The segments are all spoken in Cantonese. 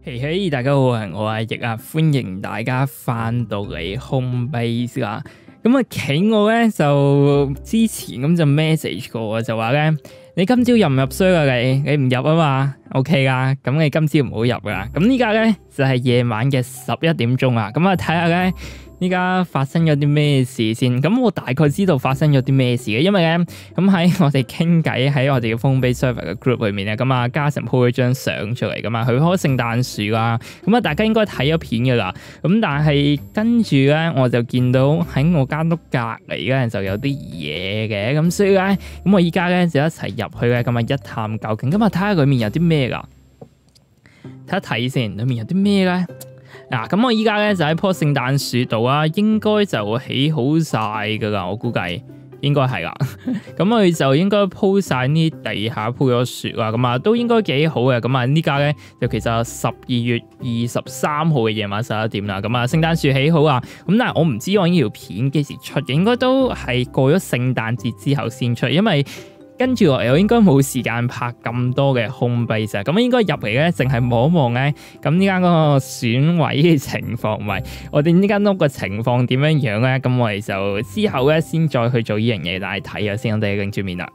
嘿嘿，大家好，我係阿奕啊，歡迎大家翻到嚟 Home Base 啦。咁啊，企鵝咧就之前咁就 message 過我，就話咧你今朝入唔入衰啊？你唔入啊嘛 ？OK 啦，咁你今朝唔好入啦。咁依家咧就係夜晚嘅11點鐘啊。咁啊睇下咧。依家發生咗啲咩事先？咁我大概知道發生咗啲咩事嘅，因為咧咁喺我哋傾偈喺我哋嘅 Home Base Server 嘅 group 裏面咧，咁啊嘉誠 po 咗張相出嚟噶嘛，佢開聖誕樹啦，咁啊大家應該睇咗片噶啦，咁但係跟住咧我就見到喺我間屋隔離咧就有啲嘢嘅，咁所以咧咁我依家咧就一齊入去咧，咁啊一探究竟，咁啊睇下裏面有啲咩噶，睇一睇先，裏面有啲咩咧？嗱，咁我依家咧就喺棵聖誕樹度啊，應該就起好晒噶啦，我估計應該係啦。咁佢就應該鋪晒呢地下鋪咗雪啦，咁啊都應該幾好嘅。咁啊呢家咧就其實12月23號嘅夜晚11點啦。咁啊聖誕樹起好啊，咁但係我唔知我呢條片幾時出嘅，應該都係過咗聖誕節之後先出，因為跟住落嚟，我應該冇時間拍咁多嘅 Home Base 啊，咁應該入嚟咧，淨係望一望咧，咁呢間嗰個選位嘅情況，唔係我哋呢間屋嘅情況點樣樣咧？咁我哋就之後咧先再去做呢樣嘢，但係睇下先，我哋擰住面啦。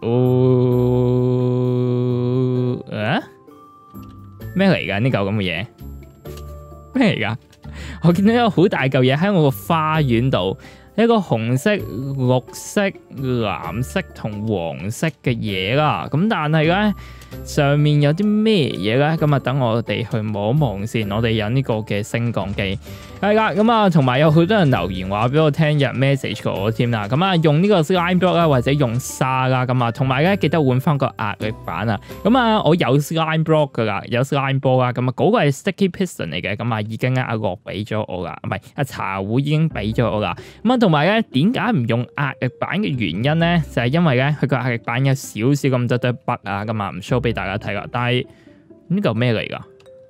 咩嚟㗎？呢嚿咁嘅嘢咩嚟㗎？我見到有好大嚿嘢喺我個花園度。一個紅色、綠色、藍色同黃色嘅嘢啦，咁但係咧上面有啲咩嘢咧？咁啊，等我哋去望一望先。我哋有呢個嘅升降機係啦，咁啊，同埋有好多人留言話俾我聽，入 message 過我添啦。咁啊，用呢個 slime block 啦，或者用沙啦，咁啊，同埋咧記得換翻個壓力板啊。咁啊，我有 slime block 噶啦，有 slime ball 啦，咁啊嗰個係 sticky piston 嚟嘅，咁啊已經阿樂俾咗我啦，唔係阿茶壺已經俾咗我啦。咁啊同埋咧，點解唔用壓力板嘅原因咧？就係因為咧佢個壓力板有少少咁多堆筆啊，咁啊唔 show 俾大家睇啦。但係呢嚿咩嚟㗎？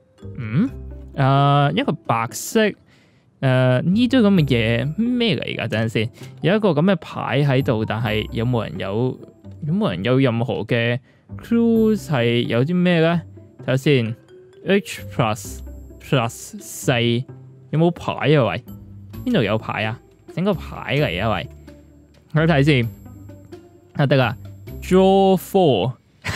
一個白色呢堆咁嘅嘢咩嚟㗎？等陣先，有一個咁嘅牌喺度，但係有冇人有任何嘅 clue 係有啲咩咧？睇下先 ，H plus 4有冇牌啊？喂，邊度有牌啊？整個牌嚟啊！喂，我睇先，得啦 ，Draw 4，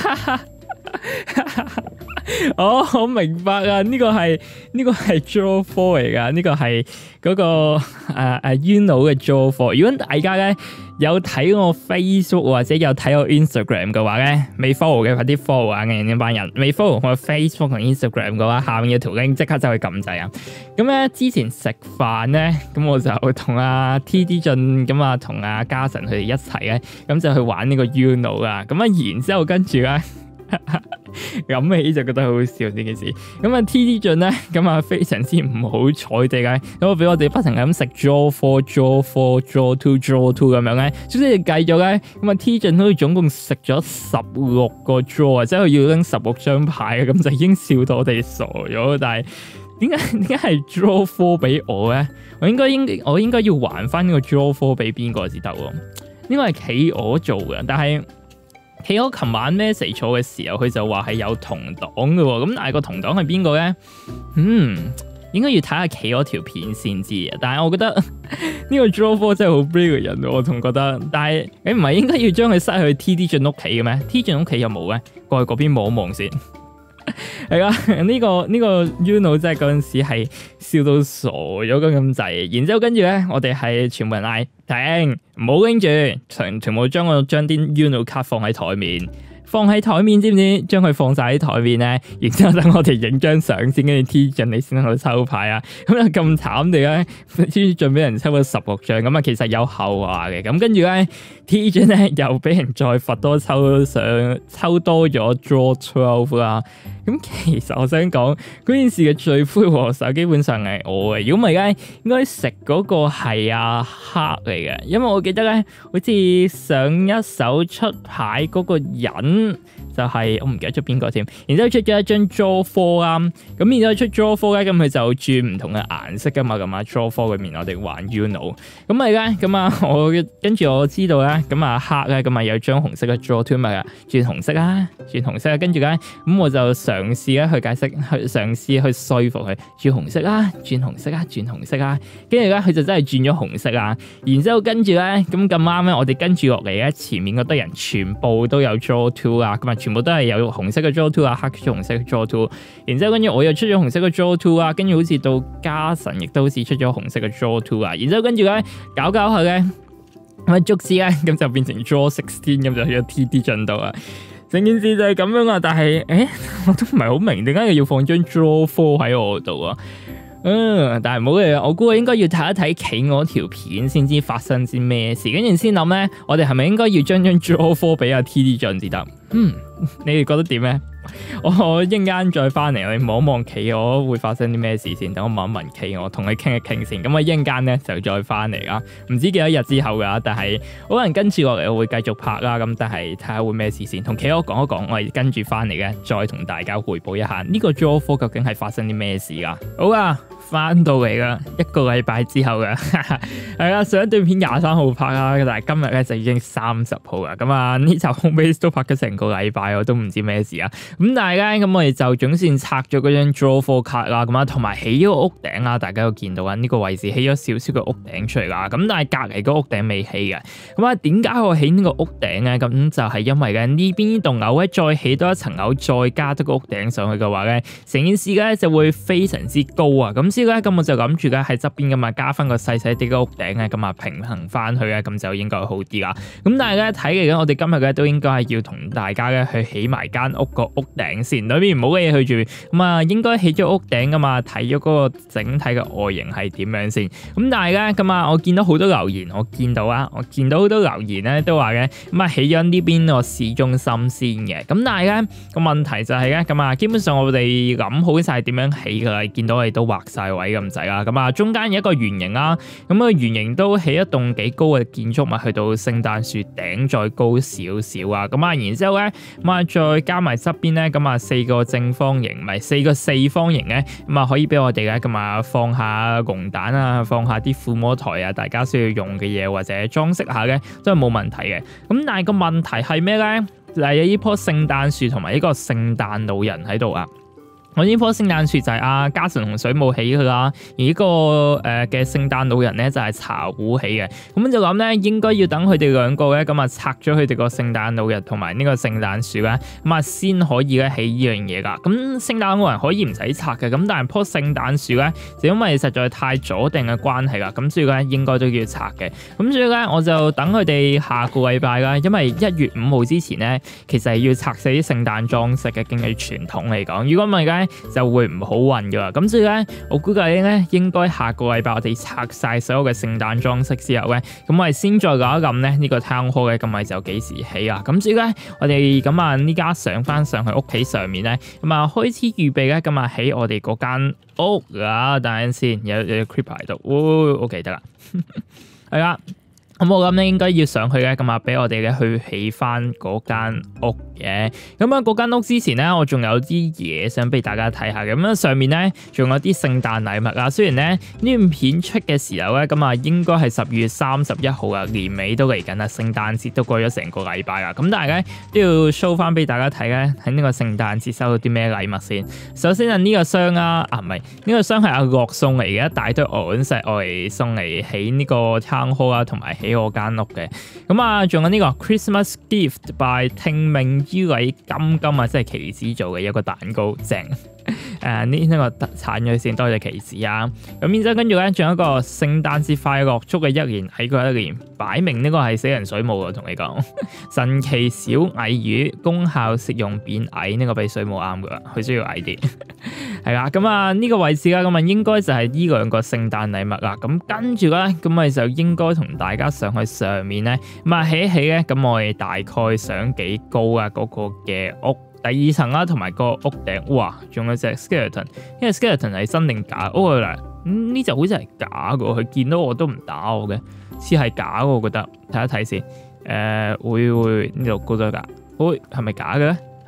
我明白啊！呢個係 Draw 4嚟噶，呢個係嗰個Uno 嘅 Draw 4。如果大家咧有睇我 Facebook 或者有睇我 Instagram 嘅話咧，未 follow 嘅快啲 follow 啊！呢班人未 follow 我 Facebook 同 Instagram 嘅話，下面有條 link 即刻就去撳掣啊！咁咧之前食飯咧，咁我就同阿 TD 俊咁啊，同阿嘉誠佢哋一齊咧，咁就去玩呢個 Uno 啦。咁啊，然之後跟住咧。諗起就覺得好好笑呢件事。咁啊 TD 俊咧，咁啊非常之唔好彩地咧，咁啊俾我哋不停咁食 draw 4 draw 2 draw 2咁樣咧，總之計咗咧，咁啊 TD 俊好似總共食咗16個 draw 啊，即係佢要拎16張牌啊，咁就已經笑到我哋傻咗。但係點解係 draw 4俾我咧？我應該要還翻呢個 draw 4俾邊個至得喎？呢個係企鵝做嘅，但係。企鵝琴晚 message 我嘅時候，佢就話係有同黨嘅喎，咁但係個同黨係邊個咧？應該要睇下企鵝條片先知啊。但係我覺得呢個 draw 4真係好 brilliant 嘅，我仲覺得。但係你唔係應該要將佢塞去 TD 俊屋企嘅咩？TD 俊屋企有冇咧？過去嗰邊望一望先。係啊，呢個 Uno 真係嗰陣時係笑到傻咗咁滯，然之後跟住咧，我哋係全部人嗌停，唔好拎住，全部將啲 Uno 卡放喺台面。放喺台面，知唔知？將佢放晒喺台面咧，然之後等我哋影張相先，跟住 TD 俊你先喺度抽牌啊！咁啊咁慘地咧，TD 俊俾人抽咗16張，咁啊其實有後話嘅。咁跟住咧 ，TD 俊咧又俾人再罰多抽多咗 Draw 12啦。咁其實我想講嗰件事嘅罪魁禍首基本上係我嘅，如果唔係咧，應該食嗰個係阿黑嚟嘅，因為我記得咧，好似上一手出牌嗰個人就係、我唔記得咗邊個添。然之後出咗一張 Draw 4啦，咁然之後出 Draw 4咧，咁佢就轉唔同嘅顏色噶嘛，咁啊 Draw 4裏面我哋玩 Uno， 咁咪咧，咁啊我跟住我知道咧，咁啊黑咧，咁啊有張紅色嘅 Draw 2咪轉紅色啦，轉紅色啦，跟住咧，咁我就嘗試咧去解釋，去嘗試去說服佢轉紅色啦，轉紅色啦，轉紅色啦，跟住咧佢就真係轉咗紅色啦，然之後跟住咧，咁啱咧，我哋跟住落嚟咧，前面嗰堆人全部都有 Draw 2啊，咁啊全部都係有紅色嘅 Draw 2啊，黑咗紅色嘅 Draw 2，然之後跟住我又出咗紅色嘅 Draw 2啊，跟住好似到家臣亦都好似出咗紅色嘅 Draw 2啊，然之後跟住咧搞下咧，咁啊逐次咧，咁就變成 Draw 16，咁就去咗 TD 進度啊。成件事就係咁樣啊，但係我都唔係好明點解要放張 Draw 4喺我度啊。但係唔好嘅，我估我應該要睇一睇企鵝條片先知發生啲咩事，跟住先諗咧，我哋係咪應該要將張 Draw 4俾阿 TD 進至得？你哋覺得點咧？我一陣間再翻嚟，我哋望一望企鵝會發生啲咩事先。等我問一問企鵝，同佢傾一傾先。咁我一陣間咧就再翻嚟啦。唔知幾多日之後噶，但係可能跟住落嚟我會繼續拍啦。咁但係睇下會咩事先。同企鵝講一講，我哋跟住翻嚟嘅，再同大家匯報一下呢個 Draw 4究竟係發生啲咩事噶。好啊，翻到嚟啦，一個禮拜之後嘅係啦，上一段片23號拍啦，但係今日咧就已經30號啦。咁啊呢集 Home Base 都拍咗成個禮拜，我都唔知咩事啊。咁但係咧，咁我哋就總算拆咗嗰張 Draw 4卡啦，咁啊，同埋起咗個屋頂啊，大家都見到啊，呢個位置起咗少少嘅屋頂出嚟啦。咁但係隔籬個屋頂未起嘅。咁啊，點解我起呢個屋頂咧？咁就係因為咧呢邊呢棟樓咧，再起多一層樓，再加多個屋頂上去嘅話咧，成件事咧就會非常之高啊。咁所以咧，咁我就諗住咧喺側邊咁啊，加翻個細細啲嘅屋頂咧，咁啊平衡翻去咧，咁就應該好啲啦。咁但係咧睇嚟緊，我哋今日咧都應該係要同大家咧去起埋間屋個屋頂先，裏面唔好嘅嘢去住，咁啊應該起咗屋頂噶嘛，睇咗嗰個整體嘅外形係點樣先。咁但係咧咁啊，我見到好多留言，我見到好多留言咧都話嘅，咁啊起咗呢邊個市中心先嘅。咁但係咧個問題就係咧咁啊，基本上我哋諗好晒點樣起噶啦，見到我哋都畫晒位咁滯啦。咁啊中間有一個圓形啦，咁個圓形都起一棟幾高嘅建築物，去到聖誕樹頂再高少少啊。咁啊然之後咧咁啊再加埋側邊咧咁啊4個正方形，唔係4個四方形咧，咁啊可以俾我哋咧咁啊放下龍蛋啊，放下啲撫摸台啊，大家需要用嘅嘢或者裝飾下咧都係冇問題嘅。咁但係個問題係咩咧？就係有呢棵聖誕樹同埋呢個聖誕老人喺度啊。我呢棵聖誕樹就係家臣同水母起佢啦，而呢個嘅聖誕老人咧就係茶壺起嘅。咁就諗咧應該要等佢哋兩個咧咁啊拆咗佢哋個聖誕老人同埋呢個聖誕樹咧，咁啊先可以咧起呢樣嘢噶。咁聖誕老人可以唔使拆嘅，咁但係棵聖誕樹咧就因為實在太阻定嘅關係啦，咁所以咧應該都要拆嘅。咁所以咧我就等佢哋下個禮拜啦，因為1月5號之前咧其實係要拆晒啲聖誕裝飾嘅，根據傳統嚟講。如果唔係咧就會唔好運噶啦，咁所以咧，我估計咧應該下個禮拜我哋拆晒所有嘅聖誕裝飾之後咧，咁我哋先再諗一諗咧呢個 town hall 嘅，咁咪就幾時起啊？咁所以咧，我哋咁啊呢家上翻上去屋企上面咧，咁啊開始預備咧，咁啊起我哋嗰間屋啊，等陣先，有 creeper 喺度，OK 得啦，係啦。咁我諗咧應該要上去咧，咁啊俾我哋咧去起翻嗰間屋嘅。咁啊嗰間屋之前咧，我仲有啲嘢想俾大家睇下嘅。咁啊上面咧仲有啲聖誕禮物啊。雖然咧呢段片出嘅時候咧，咁啊應該係12月31號啊，年尾都嚟緊啦，聖誕節都過咗成個禮拜啦。咁但係咧都要 show 翻俾大家睇咧，喺呢個聖誕節收到啲咩禮物先。首先係呢個箱啊，唔係呢個箱係阿樂送嚟嘅，一大堆鵝石我嚟送嚟起呢個 town hall 啊，同埋起我間屋嘅。咁啊仲有呢個 Christmas gift by 聽命於禮金金啊，即係棋子做嘅一個蛋糕，正。呢個鏟咗先，多謝棋子啊。咁然之後跟住咧，仲有一個聖誕節快樂，祝嘅一年喺佢一年，擺明呢個係死人水母啊，同你講。神奇小蟻魚，功效適用變矮，呢個俾水母啱噶啦，佢需要矮啲。係啦，咁啊呢個位置啦，咁啊應該就係呢兩個聖誕禮物啦。咁跟住咧，咁咪就應該同大家上去上面咧，咁啊起一起咧，咁我哋大概想幾高啊嗰個嘅屋。第2層啦，同埋個屋頂，哇，仲有隻 skeleton， 因為 skeleton 係真定假？嗱，呢隻好似係假嘅，佢見到我都唔打我嘅，似係假嘅，我覺得睇一睇先。會呢度高咗㗎？會係咪假嘅咧？係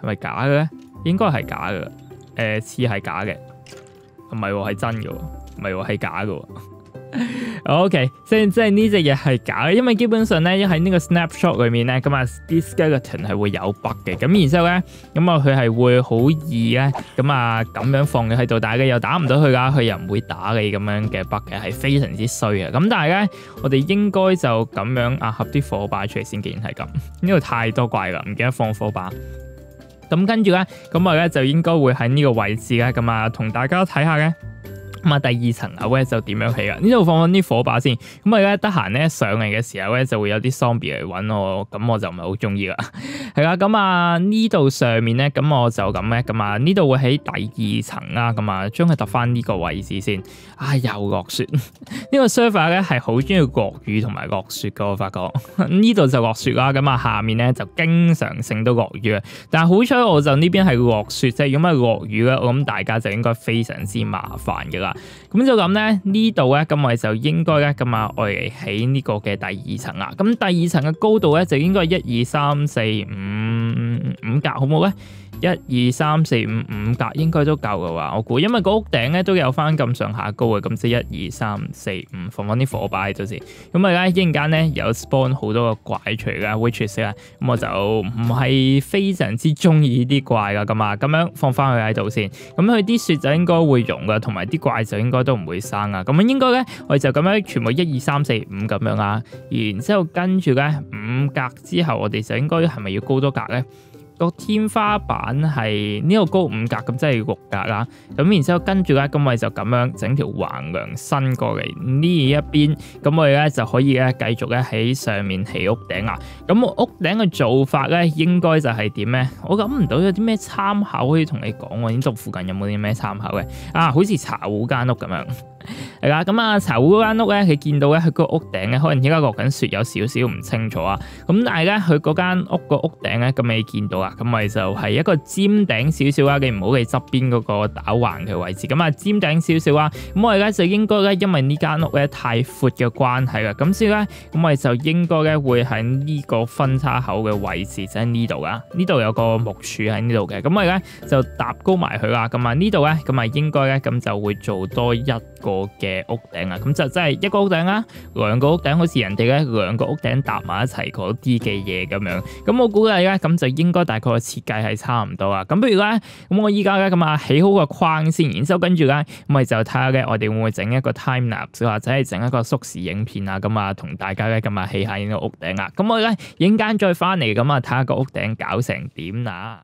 係咪假嘅咧？應該係假嘅，似係假嘅，唔係喎，係真嘅喎，唔係喎，係假嘅喎。OK， 即係呢隻嘢係假嘅，因為基本上咧喺呢個 snapshot 裏面咧，咁啊啲 skeleton 係會有 bug 嘅，咁然之後咧，咁啊佢係會好易咧，咁啊咁樣放佢喺度，但係又打唔到佢噶，佢又唔會打你咁樣嘅 bug 嘅，係非常之衰嘅。咁但係咧，我哋應該就咁樣合啲火把出嚟先，既然係咁，呢度太多怪啦，唔記得放火把。咁跟住咧，咁我咧就應該會喺呢個位置咧，咁啊同大家睇下嘅。咁啊，第二層樓咧就點樣起噶？呢度放啲火把先。咁我而家得閒咧上嚟嘅時候咧，就會有啲 zombie 嚟揾我，咁我就唔係好中意啦。係啦，咁啊呢度上面咧，咁我就咁咧，咁啊呢度會喺第二層啦。咁啊將佢揼翻呢個位置先。又落雪。呢個 server 咧係好中意落雨同埋落雪噶，我發覺。呢度就落雪啦，咁啊下面咧就經常性都落雨啊。但係好彩我就呢邊係落雪啫，如果係落雨咧，我諗大家就應該非常之麻煩噶啦。咁就咁咧，呢度咧，咁我哋就應該咧，咁啊，我哋起呢個嘅第二層啦。咁第二層嘅高度咧，就應該係1、2、3、4、5格，好唔好咧？1、2、3、4、5，5格應該都夠嘅話，我估，因為個屋頂咧都有翻咁上下高嘅，咁即係1、2、3、4、5，放翻啲火把喺度先。咁啊，一陣間咧有 spawn 好多個怪出嚟嘅 witches 啊，咁我就唔係非常之中意啲怪噶，咁啊，咁樣放翻佢喺度先。咁佢啲雪就應該會溶噶，同埋啲怪就應該都唔會生啊。咁應該咧，我哋就咁樣全部1、2、3、4、5咁樣啦。然之後跟住咧5格之後，我哋就應該係咪要高多格咧？個天花板係呢個高5格，咁即係6格啦。咁然之後跟住咧，咁我哋就咁樣整條橫梁伸過嚟呢一邊，咁我哋咧就可以咧繼續咧喺上面起屋頂啦。咁屋頂嘅做法咧，應該就係點咧？我諗唔到有啲咩參考可以同你講喎。呢度附近有冇啲咩參考嘅？好似茶壺間屋咁樣。係啦，咁啊茶壺間屋咧，佢見到咧佢個屋頂咧，可能而家落緊雪，有少少唔清楚啊。咁但係咧，佢嗰間屋個屋頂咧，咁你見到啊，咁咪就係一個尖頂少少啦，你唔好理側邊嗰個打橫嘅位置。咁啊尖頂少少啦，咁我哋咧就應該咧，因為呢間屋咧太闊嘅關係啦，咁所以咧，咁我哋就應該咧會喺呢個分叉口嘅位置，就喺呢度啦。呢度有個木柱喺呢度嘅，咁我哋咧就搭高埋佢啦。咁啊呢度咧，咁啊應該咧咁就會做多一個嘅屋頂啊，咁就真係一個屋頂啦，2個屋頂，好似人哋咧2個屋頂搭埋一齊嗰啲嘅嘢咁樣。咁我估計咧，咁就應該大概個設計係差唔多啊。咁不如咧，咁我依家咧咁啊起好個框先，然之後跟住咧，咁我哋就睇下咧，我哋會唔會整一個 time lapse 或者係整一個縮時影片啊？咁啊，同大家咧咁啊起下呢個屋頂啊。咁我哋咧陣間再翻嚟咁啊，睇下個屋頂搞成點啊！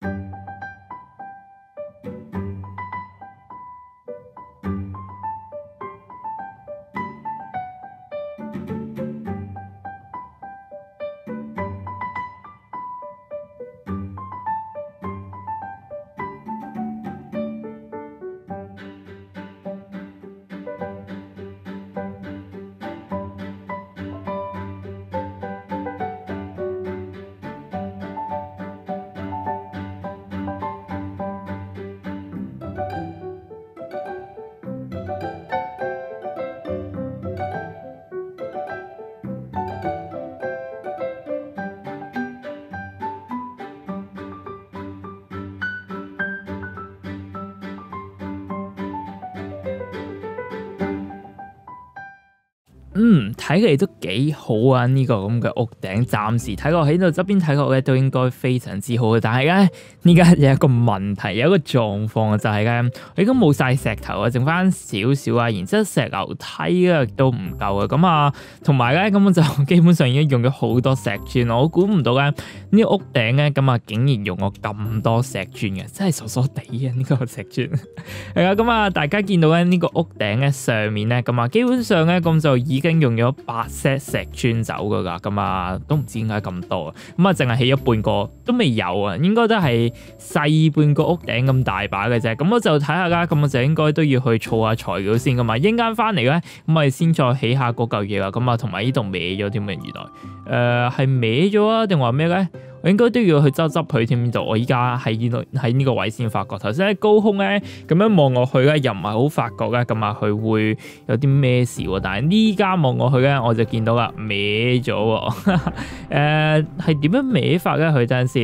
睇嚟都幾好啊！呢個咁嘅屋頂，暫時睇落喺度側邊睇落咧，都應該非常之好嘅。但係咧，呢家有一個問題，有一個狀況就係咧，我而家冇晒石頭啊，剩翻少少啊，然之後石樓梯咧都唔夠啊。咁啊，同埋咧，咁我就基本上已經用咗好多石磚，我估唔到咧呢個屋頂咧，咁啊竟然用我咁多石磚嘅，真係傻傻地啊！呢個石磚係啊，咁啊，大家見到咧呢個屋頂咧上面咧，咁啊基本上咧咁就已經用咗8 set 石磚走噶啦，咁啊都唔知點解咁多啊，咁啊淨係起咗半個都未有啊，應該都係細半個屋頂咁大把嘅啫。咁我就睇下啦，咁我就應該都要去儲下材料先噶嘛。一陣間翻嚟咧，咁我哋先再起下嗰嚿嘢啦。咁啊，同埋呢度歪咗添嘅，原來係歪咗啊，定話咩咧？我應該都要去執佢添呢度。我依家喺呢個位先發覺，頭先喺高空咧咁樣望落去咧，又唔係好發覺咧，咁啊佢會有啲咩事喎？但係呢家望落去咧，我就見到啦，歪咗喎。係點樣歪法咧？佢等陣先，佢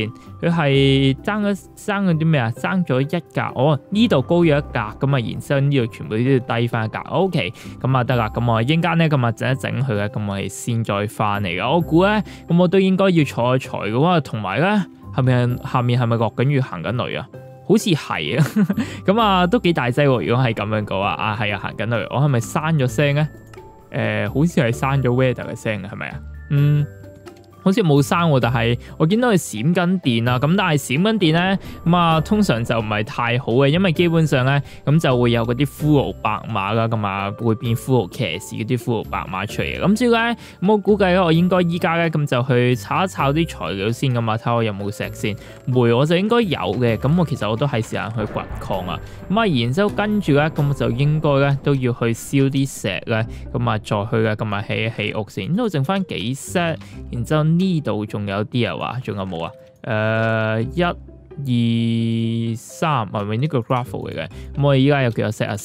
佢係爭咗啲咩啊？爭咗一格，呢度高咗一格，咁啊，然之後呢度全部都要低翻一格。OK， 咁啊得啦，咁我應間咧，咁啊整一整佢嘅，咁我哋先再翻嚟嘅。我估咧，咁我都應該要坐一坐嘅話，同埋咧，下面係咪落緊雨行緊雷啊？好似係啊，咁啊都幾大劑喎。如果係咁樣嘅話，啊係啊行緊雷，我係咪閂咗聲咧？好似係閂咗 weather 嘅聲嘅，係咪啊？好似冇閂喎，但係我見到佢閃緊電啊，咁但係閃緊電咧，咁啊通常就唔係太好嘅，因為基本上咧咁就會有嗰啲骷髏白馬啦，咁啊會變骷髏騎士嗰啲骷髏白馬出嚟嘅。咁所以咧，咁我估計咧，我應該依家咧咁就去炒一炒啲材料先，咁啊睇下我有冇石先。煤我就應該有嘅，咁我其實我都係時間去掘礦啊。咁啊然之後跟住咧，咁我就應該咧都要去燒啲石咧，咁啊再去嘅，咁啊起一起屋先。呢度剩翻幾 set， 然之後呢度仲有啲啊話，仲有冇啊？1、2、3，係咪呢個 graph 嚟嘅？咁我哋依家有幾多 set 啊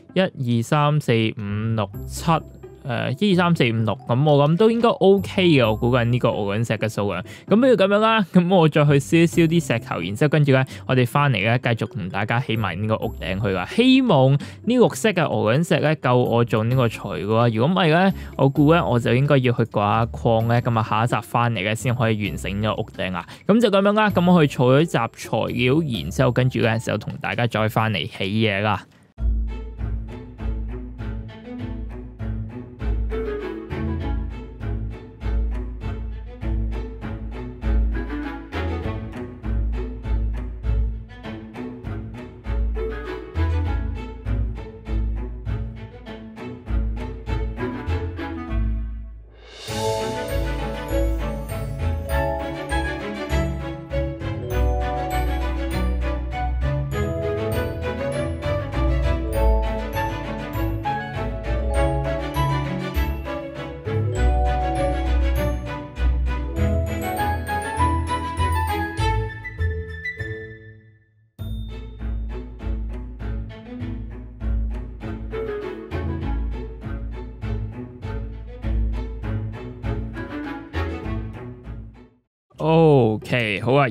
？4、1、2、3、4、5、6、7。1、2、3、4、5、6，咁我諗都應該 OK 嘅，我估緊呢個鵝卵石嘅數量。咁不如咁樣啦，咁我再去燒啲石頭，然之後跟住咧，我哋翻嚟咧繼續同大家起埋呢個屋頂去啦。希望呢綠色嘅鵝卵石咧夠我做呢個材嘅話，如果唔係咧，我估咧我就應該要去掘下礦咧，咁啊下一集翻嚟咧先可以完成呢個屋頂啊。咁就咁樣啦，咁我去儲咗集材料，然之後跟住咧就同大家再翻嚟起嘢啦。OK， 好啊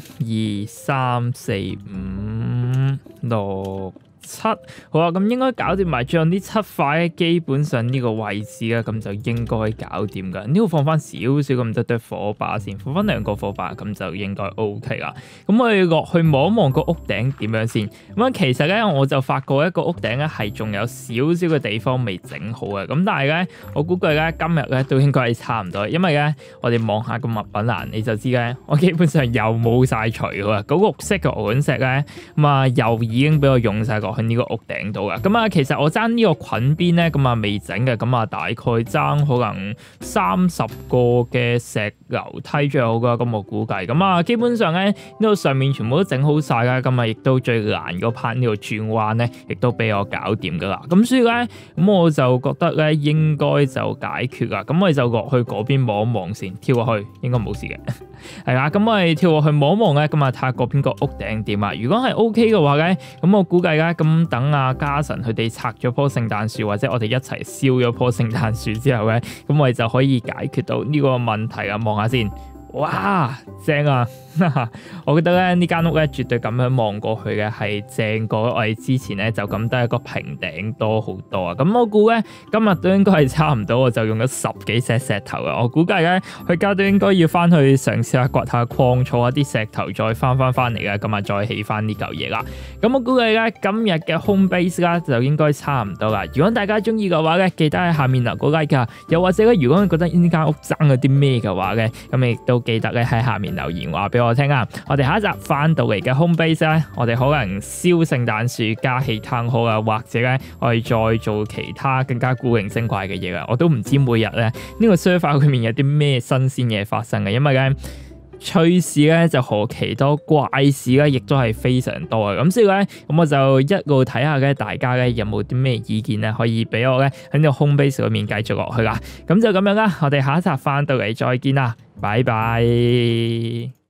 ，1、2、3、4、5、6、7，好啊，咁應該搞掂埋最後呢7塊，基本上呢個位置咧，咁就應該搞掂噶。呢度放翻少少咁多火把先，放翻2個火把，咁就應該 OK 啦。咁我哋落去望一望個屋頂點樣先。咁啊，其實咧我就發覺一個屋頂咧係仲有少少嘅地方未整好嘅。咁但係咧，我估計咧今日咧都應該係差唔多，因為咧我哋望下個物品欄你就知咧，我基本上又冇晒材料啊。嗰個綠色嘅鵝卵石咧，咁啊又已經俾我用晒過去呢個屋頂度噶。咁啊，其實我爭呢個裙邊咧，咁啊未整嘅，咁啊大概爭可能30個嘅石樓梯最好噶。咁我估計，咁啊基本上咧呢度上面全部都整好晒啦。咁啊亦都最難嗰 part 呢度轉彎咧，亦都俾我搞掂噶啦。咁所以咧，咁我就覺得咧應該就解決啦。咁我哋就落去嗰邊望一望先，跳過去應該冇事嘅。係啦，咁我哋跳落去望一望咧，咁啊睇下嗰邊個屋頂點啊。如果係 OK 嘅話咧，咁我估計咧，咁等阿嘉臣佢哋拆咗棵聖誕樹，或者我哋一齊燒咗棵聖誕樹之後咧，咁我哋就可以解決到呢個問題啊。望下先。哇，正啊！我覺得咧呢間屋咧絕對咁樣望過去嘅係正過我哋之前咧就咁得一個平頂多好多啊！咁我估咧今日都應該係差唔多，我就用咗10幾石石頭啊！我估計咧佢家都應該要翻去嘗試下掘下礦，儲下啲石頭，再翻嚟嘅，咁啊再起翻呢嚿嘢啦！咁我估計咧今日嘅 home base 啦就應該差唔多啦。如果大家中意嘅話咧，記得喺下面留個 like 啊！又或者咧，如果你覺得呢間屋爭咗啲咩嘅話咧，咁亦都記得咧喺下面留言話俾我聽啊！我哋下一集翻到嚟嘅 home base 咧，我哋可能燒聖誕樹加氣炭好啊，或者咧我哋再做其他更加古靈精怪嘅嘢啊！我都唔知每日咧呢個 server 裏面有啲咩新鮮嘢發生嘅，因為咧趣事咧就何其多，怪事咧亦都係非常多啊！咁所以咧，咁我就一路睇下咧，大家咧有冇啲咩意見咧，可以俾我咧喺呢個 home base 裏面繼續落去啦。咁就咁樣啦，我哋下一集翻到嚟再見啦，拜拜。